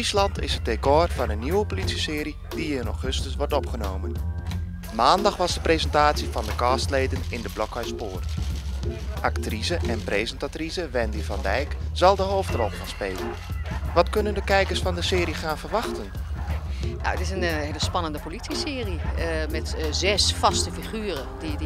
Friesland is het decor van een nieuwe politieserie die in augustus wordt opgenomen. Maandag was de presentatie van de castleden in de Blokhuispoort. Actrice en presentatrice Wendy van Dijk zal de hoofdrol gaan spelen. Wat kunnen de kijkers van de serie gaan verwachten? Nou, het is een hele spannende politieserie met 6 vaste figuren.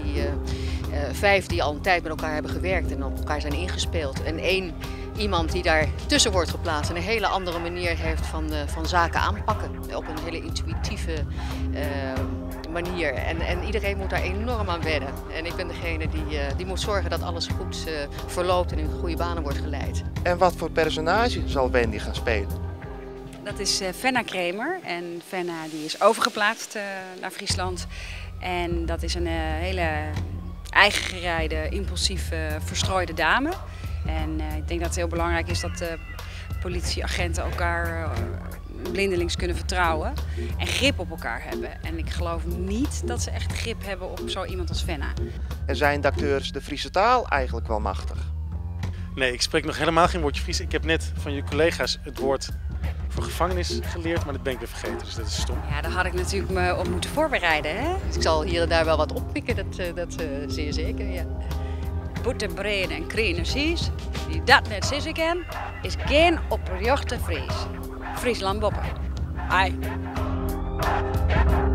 5 die al een tijd met elkaar hebben gewerkt en op elkaar zijn ingespeeld. En 1 iemand die daar tussen wordt geplaatst en een hele andere manier heeft van zaken aanpakken. Op een hele intuïtieve manier. En iedereen moet daar enorm aan wennen. En ik ben degene die moet zorgen dat alles goed verloopt en in goede banen wordt geleid. En wat voor personage zal Wendy gaan spelen? Dat is Fenna Kremer en Fenna die is overgeplaatst naar Friesland. En dat is een hele eigengereide, impulsieve, verstrooide dame. En ik denk dat het heel belangrijk is dat politieagenten elkaar blindelings kunnen vertrouwen en grip op elkaar hebben. En ik geloof niet dat ze echt grip hebben op zo iemand als Fenna. En zijn de acteurs de Friese taal eigenlijk wel machtig? Nee, ik spreek nog helemaal geen woordje Fries. Ik heb net van je collega's het woord voor gevangenis geleerd, maar dat ben ik weer vergeten, dus dat is stom. Ja, daar had ik natuurlijk me op moeten voorbereiden. Hè? Dus ik zal hier en daar wel wat oppikken, dat zeer zeker, ja. Boetenbreden en krienersies, die dat net zien ken, is geen opgejochte Fries. Friesland boppen. Ai.